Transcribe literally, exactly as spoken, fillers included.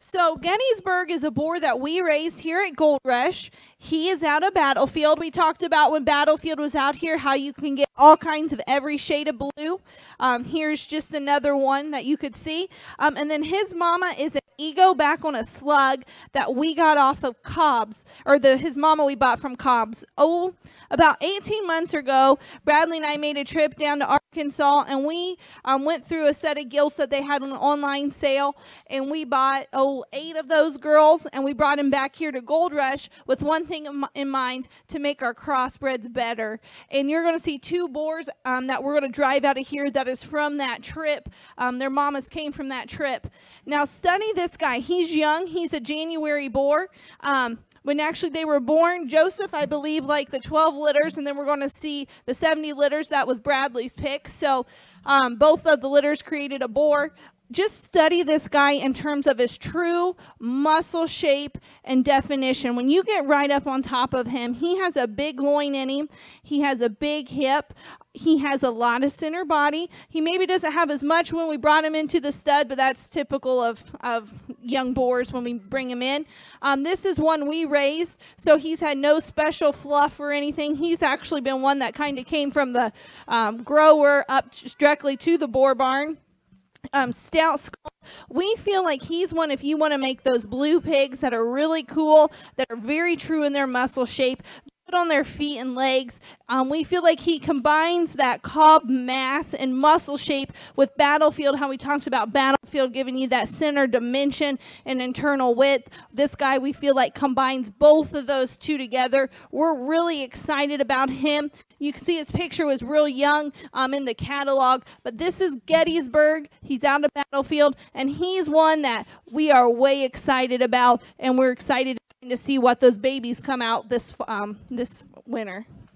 So Gettysburg is a boar that we raised here at Goldrush. He is out of Battlefield. We talked about when Battlefield was out here how you can get all kinds of every shade of blue. Um, here's just another one that you could see. Um, and then his mama is an ego back on a slug that we got off of Cobb's, or the his mama we bought from Cobb's. Oh, about eighteen months ago, Bradley and I made a trip down to Arkansas, and we um, went through a set of gilts that they had on an online sale, and we bought oh eight of those girls, and we brought them back here to Goldrush with one thing in mind: to make our crossbreds better. And you're going to see two boars um, that we're going to drive out of here that is from that trip. Um, their mamas came from that trip. Now study this guy. He's young. He's a January boar. Um, When actually they were born, Joseph, I believe, like the twelve litters, and then we're going to see the seventy litters. That was Bradley's pick. So um, both of the litters created a boar. Just study this guy in terms of his true muscle shape and definition. When you get right up on top of him, he has a big loin in him. He has a big hip. He has a lot of center body. He maybe doesn't have as much when we brought him into the stud, but that's typical of, of young boars when we bring him in. Um, this is one we raised, so he's had no special fluff or anything. He's actually been one that kind of came from the um, grower up directly to the boar barn. Um, stout skull. We feel like he's one, if you want to make those blue pigs that are really cool, that are very true in their muscle shape, on their feet and legs. Um, we feel like he combines that cob mass and muscle shape with Battlefield, how we talked about Battlefield giving you that center dimension and internal width. This guy, we feel like, combines both of those two together. We're really excited about him. You can see his picture was real young um, in the catalog, but this is Gettysburg. He's out of Battlefield, and he's one that we are way excited about, and we're excited to see what those babies come out this um, this winter.